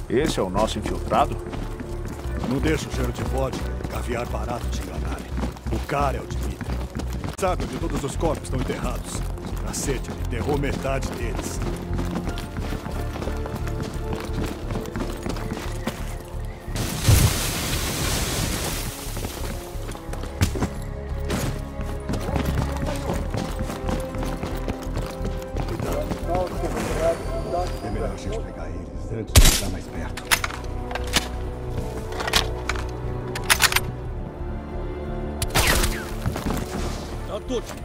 Esse é o nosso infiltrado? Não deixa o cheiro de vodka e caviar barato te enganarem. O cara é o Dmitri. Sabe onde todos os corpos estão enterrados? Cacete, ele enterrou metade deles. É melhor a gente pegar eles antes de chegar mais perto. Tá точно.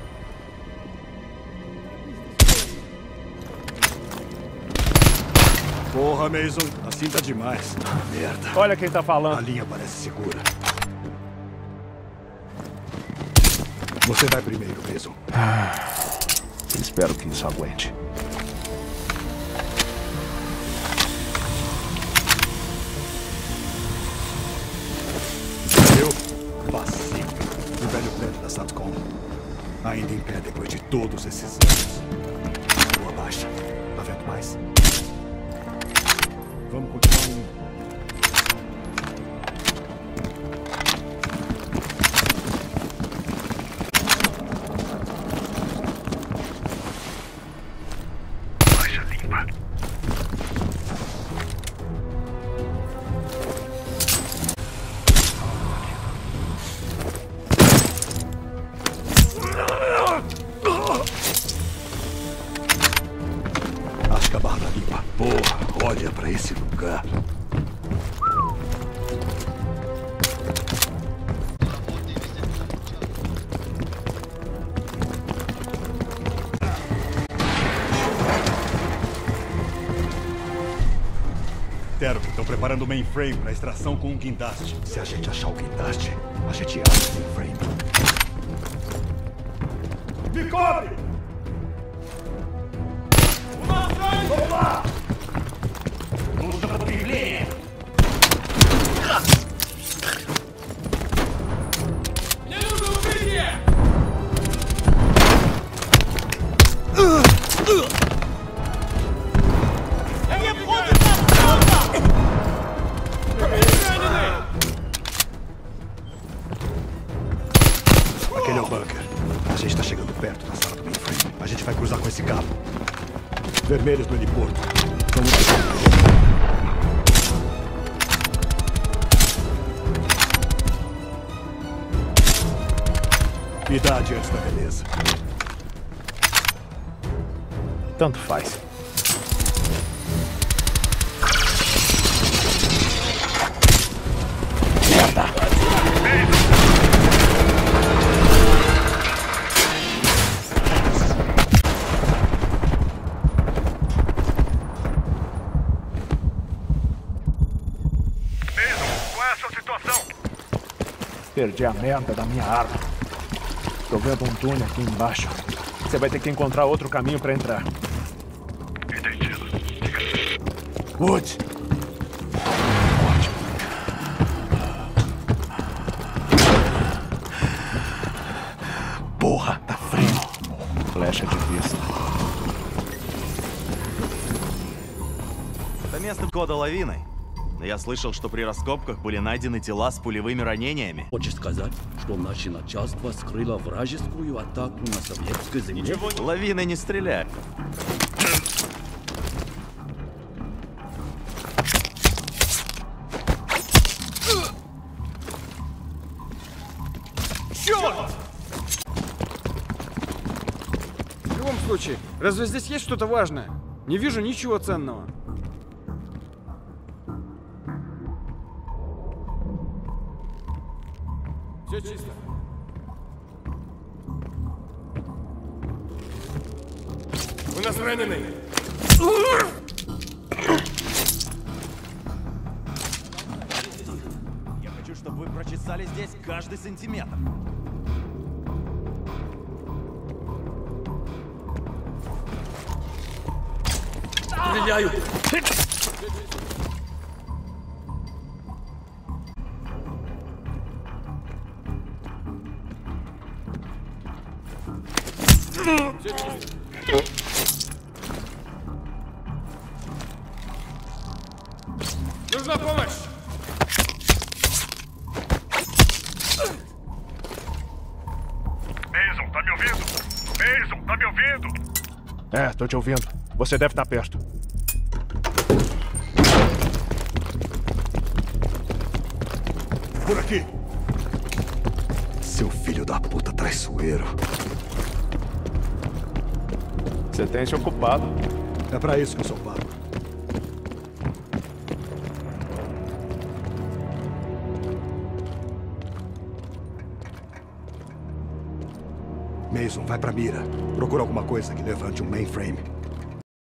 Porra, Mason. Assim tá demais. Merda. Olha quem tá falando. A linha parece segura. Você vai primeiro, Mason. Espero que isso aguente. Pacific, o velho prédio da Satcom. Ainda em pé depois de todos esses anos. Rua baixa. Tá vendo mais? Vamos continuar indo. Baixa limpa. Acho que a barra tá limpa. Porra, olha pra esse lugar. Tero, estão preparando o mainframe para extração com um guindaste. Se a gente achar o guindaste, a gente abre o mainframe. Me cobre! Vamos lá! Нужно подкрепление. Мне нужно укрытие! Мне входит на Aquele é o bunker. A gente tá chegando perto da sala do mainframe. A gente vai cruzar com esse cabo. Vermelhos no heliporto. Vamos lá. Idade antes da beleza. Tanto faz. Qual é a sua situação? Perdi a merda da minha arma. Tô vendo um túnel aqui embaixo. Você vai ter que encontrar outro caminho pra entrar. Entendido. Wood! Porra, tá frio. Flecha de vista. Это место кода лавиной. Но я слышал, что при раскопках были найдены тела с пулевыми ранениями. Хочешь сказать, что наше начальство скрыло вражескую атаку на советской земле? Лавиной не стреляй. Черт! В любом случае, разве здесь есть что-то важное? Не вижу ничего ценного. Все чисто. У нас раненый. Я хочу, чтобы вы прочесали здесь каждый сантиметр. Стреляю! Нужна помощь! Mason, tá me ouvindo? Mason, tá me ouvindo? É, tô te ouvindo. Você deve estar perto. Por aqui. Seu filho da puta traiçoeiro. Você tem se ocupado. É pra isso que eu sou pago. Mason, vai pra mira. Procura alguma coisa que levante um mainframe.